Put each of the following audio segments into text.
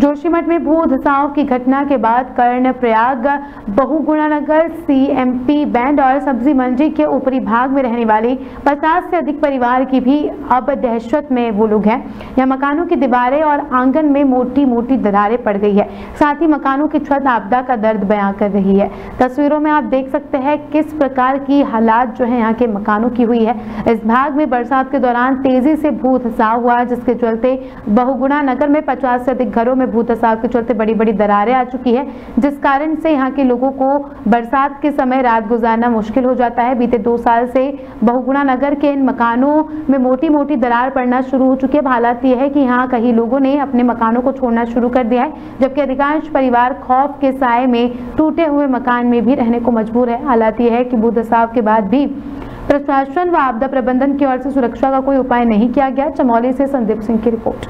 जोशीमठ में भू धसाव की घटना के बाद कर्णप्रयाग, बहुगुणा नगर, सीएमपी बैंड और सब्जी मंडी के ऊपरी भाग में रहने वाले 50 से अधिक परिवार की भी अब दहशत में वो लोग हैं। यहाँ मकानों की दीवारें और आंगन में मोटी मोटी दरारें पड़ गई है। साथ ही मकानों की छत आपदा का दर्द बयां कर रही है। तस्वीरों में आप देख सकते हैं किस प्रकार की हालात जो है यहाँ के मकानों की हुई है। इस भाग में बरसात के दौरान तेजी से भू धसाव हुआ, जिसके चलते बहुगुणा नगर में 50 से अधिक घरों में भू धसाव के चलते बड़ी बड़ी दरारें आ चुकी है, जिस कारण से यहाँ के लोगों को बरसात के समय रात गुजारना मुश्किल हो जाता है। बीते 2 साल से बहुगुणा नगर के इन मकानों में मोटी मोटी दरार पड़ना शुरू हो चुकी है। हालात यह है कि यहाँ कई लोगों ने अपने मकानों को छोड़ना शुरू कर दिया है, जबकि अधिकांश परिवार खौफ के साए में टूटे हुए मकान में भी रहने को मजबूर है। हालात यह है कि भू धसाव के बाद भी प्रशासन व आपदा प्रबंधन की ओर से सुरक्षा का कोई उपाय नहीं किया गया। चमोली से संदीप सिंह की रिपोर्ट।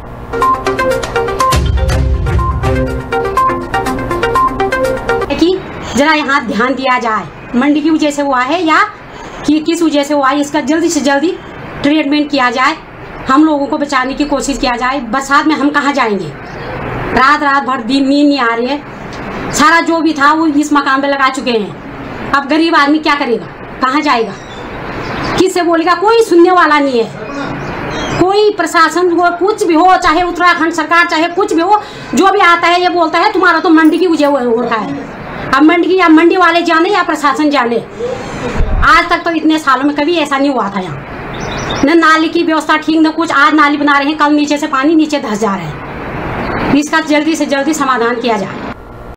जरा यहाँ ध्यान दिया जाए, मंडी की वजह से हुआ है या कि किस वजह से हुआ है, इसका जल्दी से जल्दी ट्रीटमेंट किया जाए। हम लोगों को बचाने की कोशिश किया जाए। बरसात में हम कहाँ जाएंगे, रात भर दिन नींद नहीं आ रही है। सारा जो भी था वो इस मकान पे लगा चुके हैं। अब गरीब आदमी क्या करेगा, कहाँ जाएगा, किससे बोलेगा, कोई सुनने वाला नहीं है। कोई प्रशासन वो कुछ भी हो, चाहे उत्तराखंड सरकार चाहे कुछ भी हो, जो भी आता है ये बोलता है तुम्हारा तो मंडी की वजह होता है। अब मंडी वाले जाने या प्रशासन जाने, आज तक तो इतने सालों में कभी ऐसा नहीं हुआ था। यहाँ न नाली की व्यवस्था ठीक न कुछ। आज नाली बना रहे हैं, कल नीचे से पानी नीचे धस जा रहे हैं। इसका जल्दी से जल्दी समाधान किया जाए।